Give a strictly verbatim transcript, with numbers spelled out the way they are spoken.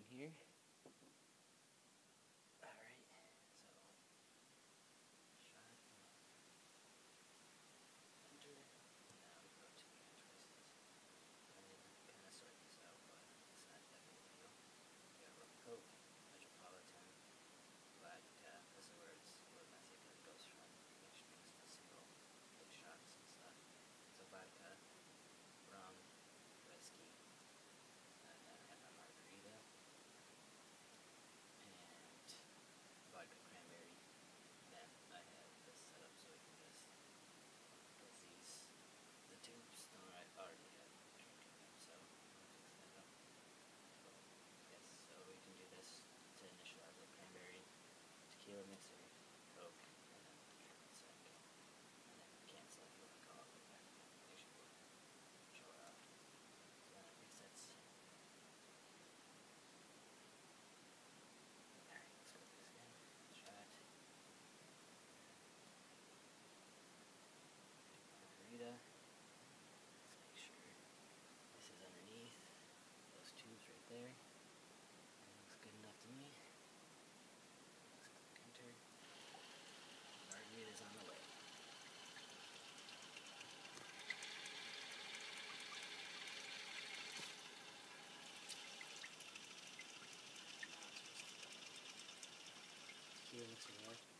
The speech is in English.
here. Alright, so shot, enter. Now we go to your choices. I mean, kind of sort these out, but it's not that big of a deal. You got rum coke, metropolitan, vodka. This is where it's a little messy because it goes from mixed drinks to single big shots and stuff. So vodka, rum, whiskey, and then I have my margarita, and vodka cranberry. Then I have this set up so we can just, because these, the tubes don't I already have drink in them, so I'm gonna fix that up. But yes, so we can do this to initialize the cranberry, tequila mixer, coke, and then triple sec. And then cancel if you want to go all the way back. Make sure you show it off. So then it resets. Alright, let's go this again. Shot. Margarita. Let's make sure this is underneath those tubes right there. That looks good enough to me. Let's click enter. Margarita is on the way. Tequila mixer there.